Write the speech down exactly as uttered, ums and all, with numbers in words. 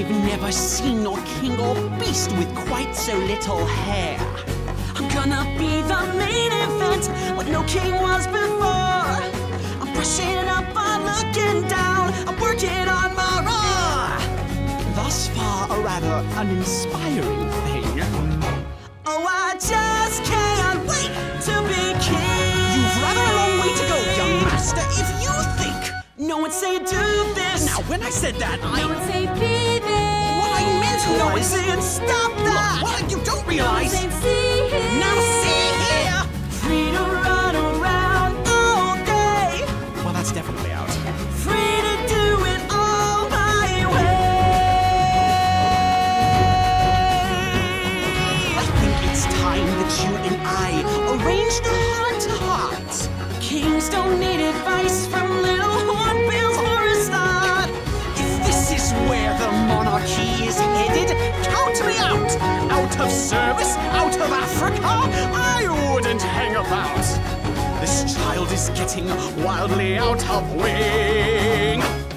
I've never seen no king or beast with quite so little hair. I'm gonna be the main event, what no king was before. I'm brushing up, I'm looking down, I'm working on my roar. Thus far, a rather uninspiring thing. Oh, I just can't wait to be king. You've rather a long way to go, young master, if you think no one say do this. Now, when I said that, I... No one say be this. What I meant was... No one saying stop that. Look, what you don't realize... No one saying see here. Now see here. Free to run around all day. Well, that's definitely out. Free to do it all my way. I think it's time that you and I arrange the heart-to-heart. Kings don't need advice from little hornbills or a start. If this is where the monarchy is headed, count me out. Out of service, out of Africa, I wouldn't hang about. This child is getting wildly out of wing.